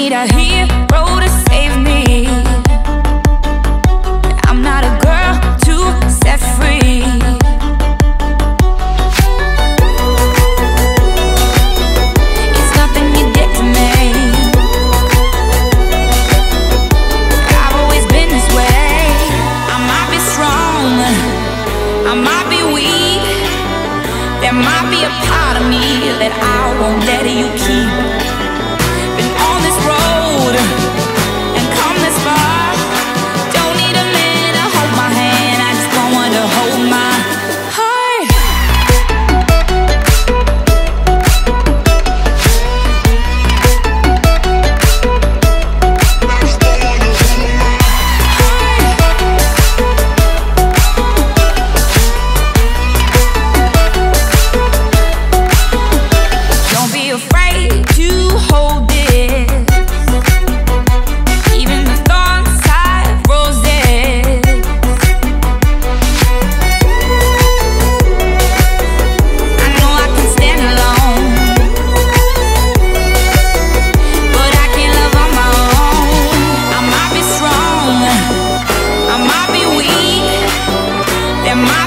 need a hero to save me. I'm not a girl to set free. It's nothing you did to me. I've always been this way. I might be strong, I might be weak. There might be a part of me that I won't let you keep. Been on this road and come this far. Don't need a man to hold my hand, I just want one to hold my heart. Don't be afraid to hold it. Even the thorns have roses. I know I can stand alone, but I can't love on my own. I might be strong, I might be weak. There might